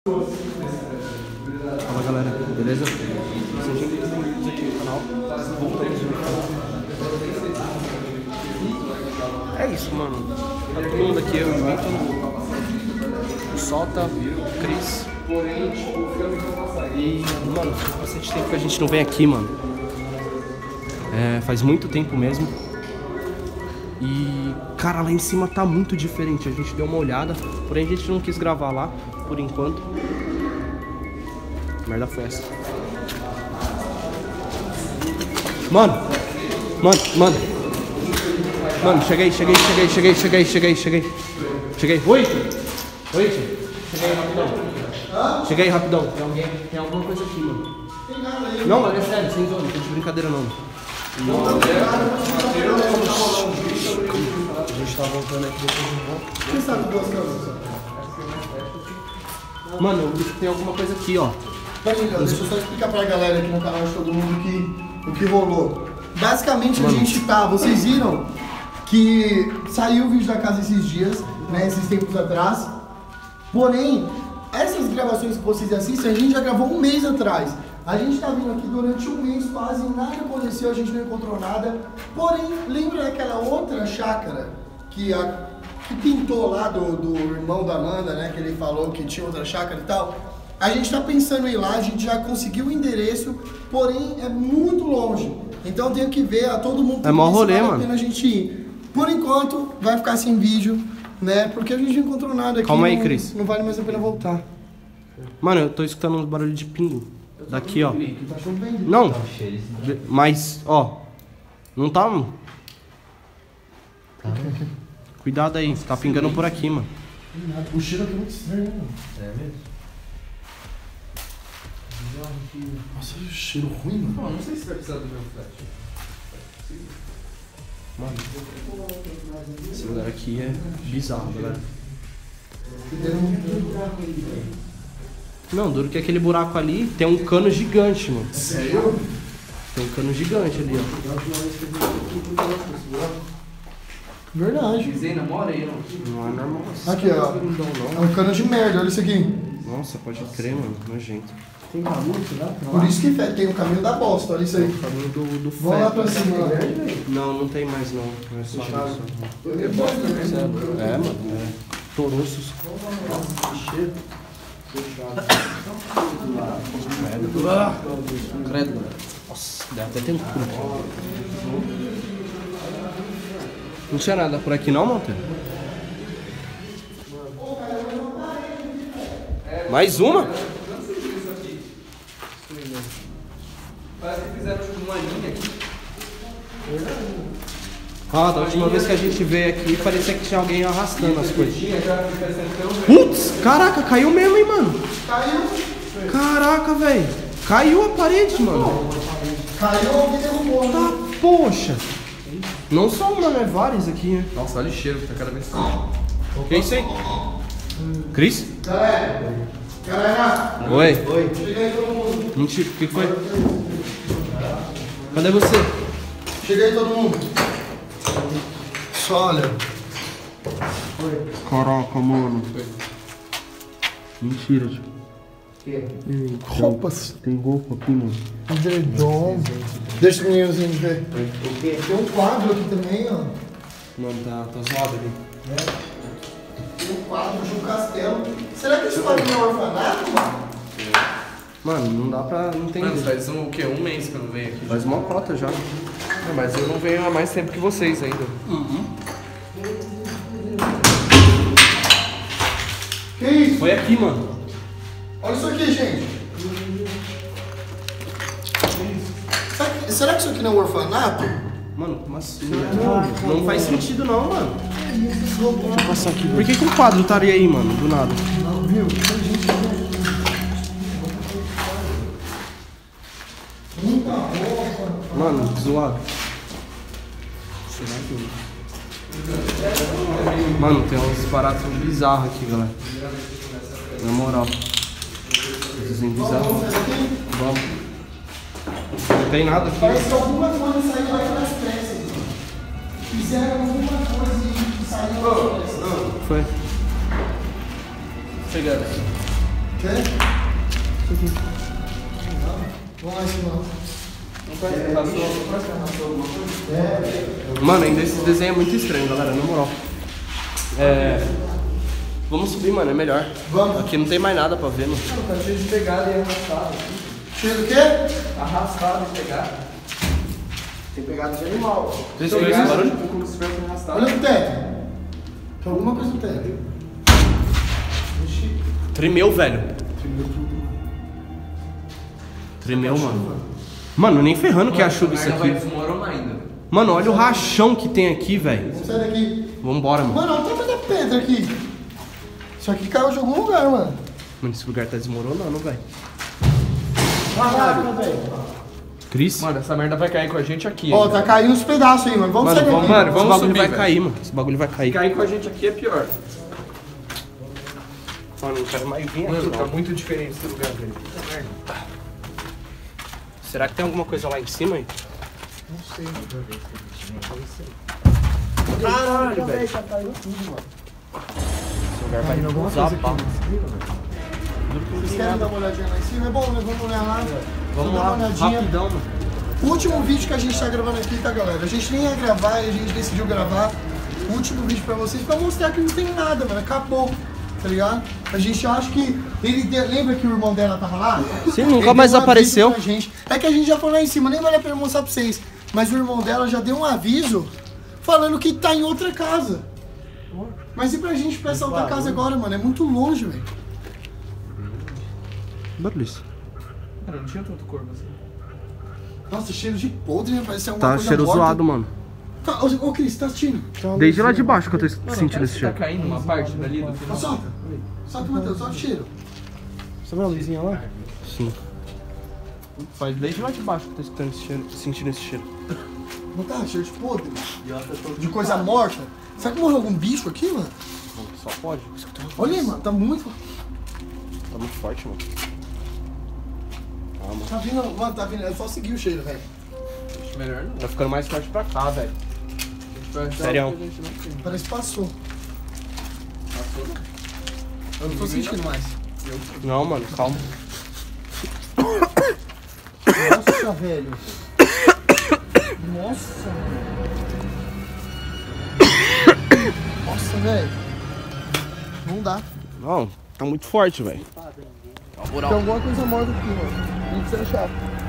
Fala galera, beleza? Sejam bem-vindos aqui no canal. Voltamos no canal. É isso, mano. Tá todo mundo aqui, eu e o Vitor, o Solta, o Cris. E, mano, faz bastante tempo que a gente não vem aqui, mano. Faz muito tempo mesmo. E, cara, lá em cima tá muito diferente. A gente deu uma olhada, porém a gente não quis gravar lá, por enquanto. Que merda foi essa? Mano, cheguei. Oi, tio. Cheguei rapidão. Tem alguma coisa aqui, mano. Não, mano, é sério, sem zona, não tô de brincadeira não. A gente tá voltando aqui depois de volta. Quem sabe duas câmeras? Mano, eu vi que tem alguma coisa aqui, ó. Deixa eu só explicar pra galera aqui no canal de todo mundo o que rolou. Basicamente, mano, a gente tá, vocês viram que saiu o vídeo da casa esses dias, né, esses tempos atrás. Porém, essas gravações que vocês assistem, a gente já gravou um mês atrás. A gente tá vindo aqui durante um mês, quase nada aconteceu, a gente não encontrou nada. Porém, lembra daquela outra chácara que pintou lá do irmão da Amanda, né? Que ele falou que tinha outra chácara e tal. A gente tá pensando em ir lá, a gente já conseguiu o endereço, porém é muito longe. Então tenho que ver, a todo mundo é mó rolê, vale mano. a pena a gente ir. Por enquanto, vai ficar sem vídeo, né? Porque a gente não encontrou nada aqui. Calma aí, Cris. Não vale mais a pena voltar. Mano, eu tô escutando uns barulhos de pingo. Daqui, ó. Tá chovendo. Não, mas, ó. Não tá, mano. Cuidado aí, tá pingando por aqui, mano. O cheiro aqui é muito estranho, né, mano? É mesmo? Nossa, que cheiro ruim, mano. Não sei se vai precisar do meu flash. Mano, esse lugar aqui é bizarro, galera. Não, duro que aquele buraco ali tem um cano gigante, mano. Sério? Tem um cano gigante ali, ó. Verdade. Pisei na moreira. Não é normal assim. Aqui, ó. É um cano de merda, olha isso aqui. Nossa, pode crer, mano. Nojento. Tem caminho, por isso que tem o caminho da bosta, olha isso aí. O caminho do Vamos lá feto. pra cima, lá. Não tem mais não. Não é só isso. É, mano. É. Toruços. Cheiro. Credo. Nossa, deve até ter um cu aqui. Não tinha nada por aqui não, Monteiro? Mais uma? Parece que fizeram uma linha aqui. Ah, da última vez que a gente veio aqui, parecia que tinha alguém arrastando as coisas. Putz, caraca, caiu mesmo, hein, mano? Caiu. Caraca, velho. Caiu a parede, mano. Caiu alguém derrubou, né? Tá, poxa. Não só uma, né? Várias aqui, né? Nossa, olha o cheiro, tá cada vez Que é isso aí? Cris? Galera. Oi. Chega aí todo mundo. Mentira, o que foi? Cadê você? Chega aí todo mundo. Só olha. Caraca, mano. Mentira, tio. Roupas. Tem roupa aqui, mano. Verdão. Deixa os meninozinhos ver. Tem um quadro aqui também, ó. Mano, tá zoado ali. Tem um quadro de um castelo. Será que esse quadro não é um orfanato, mano? Mano, não dá pra não entender. Mano, faz o quê? Um mês que eu não venho aqui. Faz uma cota já. Não, mas eu não venho há mais tempo que vocês ainda. Que isso? Foi aqui, mano. Olha isso aqui, gente. Será que isso aqui não é um orfanato? Mano, como assim? Não faz sentido não, mano. Deixa eu Passar aqui. Por que um quadro estaria aí, mano? Do nada. Viu? Tem gente muita roupa. Mano, zoado. Será que... Mano, tem uns paradas bizarros aqui, galera. Na moral. Desenho bizarro. Vamos. Não tem nada aqui. Parece que alguma coisa saiu aí das pressas. Fizeram alguma coisa e saiu das pressas. Foi. Chegando. Quer? Isso aqui. Vamos lá em cima. Não parece que arrastou alguma coisa? Mano, ainda esse desenho é muito estranho, galera, na moral. Vamos subir, mano, é melhor. Vamos. Aqui não tem mais nada pra ver, mano. Tá cheio de pegada e arrastado. Cheio do quê? Arrastado e pegada. Tem pegada de animal. Vê se esse barulho. Como se tivesse arrastado. Olha pro teto. Tem alguma coisa no teto. Ixi. Tremeu, velho. Tremeu, mano. Mano, nem ferrando que é a chuva isso Vai aqui. desmoronar ainda. Mano, olha o rachão que tem aqui, velho. Vamos sair daqui. Vambora, mano. Mano, olha o tamanho da pedra aqui. Isso aqui caiu de algum lugar, mano. Mano, esse lugar tá desmoronando, velho. Caraca, velho. Cris? Mano, essa merda vai cair com a gente aqui. Ó, tá caindo uns pedaços aí, mano. Vamos sair daqui. mano, Esse vamos bagulho subir, vai velho. cair, mano. Esse bagulho vai cair. Cair com a gente aqui é pior. Mano, não quero mais vir aqui, Mano, tá não. muito diferente esse lugar, velho. Será que tem alguma coisa lá em cima aí? Não sei. Caralho, velho. Tá caindo tudo, mano. Esse lugar vai alguma usar coisa pá. Vocês querem dar uma olhadinha lá em cima? É bom, né? Vamos olhar lá. Vamos dar lá, uma olhadinha. rapidão, mano. O último vídeo que a gente tá gravando aqui, tá, galera? A gente nem ia gravar e a gente decidiu gravar o último vídeo pra vocês pra mostrar que não tem nada, mano. Acabou, tá ligado? A gente acha que... Lembra que o irmão dela tava lá? Sim, nunca Ele mais deu um apareceu. aviso pra gente. É que a gente já foi lá em cima, nem vale a pena mostrar pra vocês. Mas o irmão dela já deu um aviso falando que tá em outra casa. Mas e pra gente pra essa outra casa agora, mano? É muito longe, velho. Barulho isso. Cara, não tinha tanto corpo assim. Nossa, cheiro de podre, né? Parece alguma Tá coisa cheiro morta. zoado, mano. Tá, ô Cris, tá assistindo? Desde lá de baixo que eu tô sentindo Parece esse que cheiro. tá caindo uma parte dali do Ó, final. solta. Solta, Matheus, solta o cheiro. Você viu a luzinha lá? Sim. Faz desde lá de baixo que eu tô escutando esse cheiro, sentindo esse cheiro. Não tá? Cheiro de podre? De coisa morta? Será que morreu algum bicho aqui, mano? Só pode. Olha aí, mano, tá muito... Tá muito forte, mano. Ah, mano. Tá vindo, mano, tá vindo. É só seguir o cheiro, velho. Acho melhor não. Tá ficando mais forte pra cá, velho. Vai achar Sério? o que a gente não tem. Parece que passou. Passou, não? Eu não tô sentindo mais. Não, mano, calma. Nossa, velho. Nossa, Nossa, velho. Não dá. Não, tá muito forte, velho. Tem alguma coisa morta aqui, mano. Não precisa achar.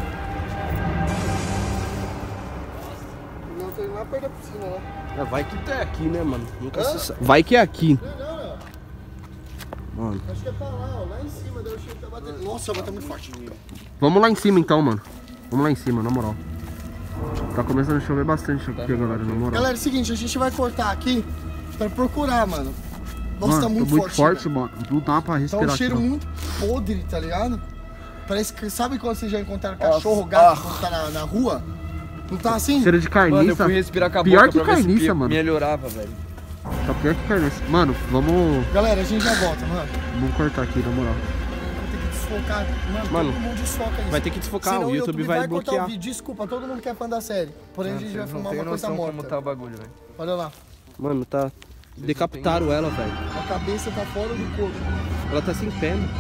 Não, tô indo lá perto da piscina, lá. Vai que tá aqui, né, mano? Nunca Hã? se sabe. Vai que é aqui. Não. Mano. Acho que é pra lá, ó. Lá em cima, daí o cheiro tá batendo. Nossa, vai tá muito forte. Vamos lá em cima então, mano. Vamos lá em cima, na moral. Tá começando a chover bastante aqui, galera, na moral. Galera, é o seguinte, a gente vai cortar aqui pra procurar, mano. Nossa, Mano, tá muito forte, mano. Não dá pra Tá respirar um cheiro aqui, não. muito podre, tá ligado? Parece que... Sabe quando vocês já encontraram cachorro, gato, quando tá na rua? Não tá assim? Cheiro de carniça. Mano, eu fui respirar com a Pior boca que pra ver se carniça, mano. melhorava, velho. Tá pior que carniça. Mano, vamos Galera, a gente já volta, mano. cortar aqui, na moral. Vou ter que desfocar. Mano, todo mundo desfoca isso. vai ter que desfocar, Senão o YouTube vai cortar bloquear. o vídeo. Desculpa, todo mundo que é fã da série. Porém, a gente vai filmar uma coisa morta. como tá o bagulho, velho. Olha lá. Mano, tá... Decapitaram ela, velho. A cabeça tá fora do corpo. Ela tá sem pé, né?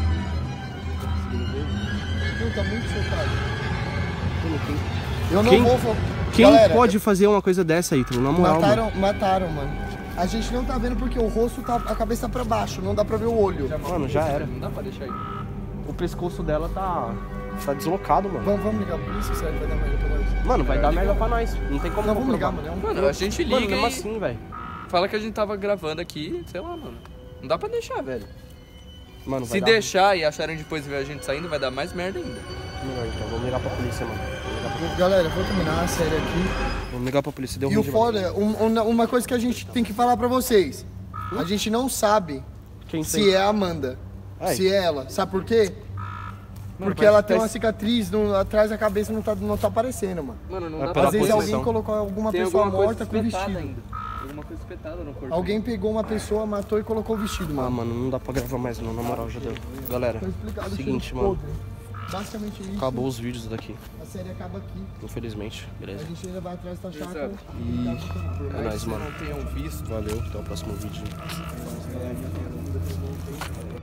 Não, tá muito soltado. Quem, Eu não Quem- vou... quem Galera, pode fazer uma coisa dessa aí, na moral, mano? Mataram, mano. A gente não tá vendo porque o rosto tá... A cabeça tá pra baixo, não dá pra ver o olho. Mano, já era. Não dá pra deixar aí. O pescoço dela tá deslocado, mano. Vamos ligar por isso, sério, vai dar merda pra nós. Mano, vai dar merda pra nós. Não tem como Não, vamos ligar, comprovar. mano. É um... Mano, a gente liga, Mano, mesmo hein? assim, velho. Fala que a gente tava gravando aqui, sei lá, mano. Não dá pra deixar, velho. Mano, vai Se dar deixar e acharem depois de ver a gente saindo, vai dar mais merda ainda. melhor, então. Vamos ligar pra polícia, mano. Vamos ligar pra... Galera, vou terminar a série aqui. Vamos ligar pra polícia. Deu E ruim o demais. foda, uma coisa que a gente tem que falar pra vocês. A gente não sabe Quem se fez? é a Amanda. Ai. Se é ela. Sabe por quê? Mano, Porque ela tem uma parece- cicatriz atrás da cabeça, não tá aparecendo, mano. Mano, não É dá pela Às vezes posição. alguém colocou alguma Tem pessoa alguma morta coisa com espetada vestido. ainda. Alguma coisa espetada no corpo. Alguém pegou uma pessoa, matou e colocou o vestido, Ah, mano. mano, não dá pra gravar mais não, na moral, já deu. Galera, Foi explicado o seguinte, cheiro mano. podre. Basicamente isso. Acabou os vídeos daqui, A série acaba aqui. infelizmente. A Beleza? gente ainda vai atrás da chácara. Exato. E... É nóis, mano. Não tenham visto. Valeu, até o próximo vídeo.